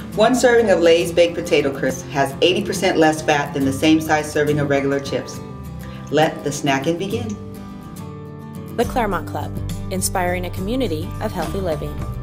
One serving of Lay's baked potato crisps has 80% less fat than the same size serving of regular chips. Let the snacking begin. The Claremont Club, inspiring a community of healthy living.